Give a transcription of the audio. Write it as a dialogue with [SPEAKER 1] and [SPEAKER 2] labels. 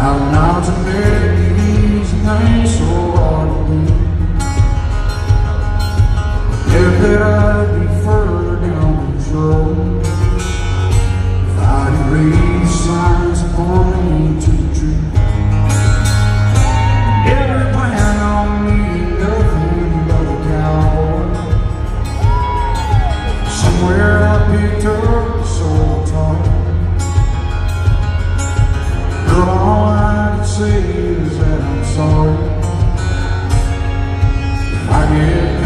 [SPEAKER 1] How not to make these things so hard for me. If that I'd be further down the road, if I could read signs pointing to the truth. Every plan on me, nothing but a cowboy. Somewhere I picked up so tall. But all I can say is that I'm sorry if I get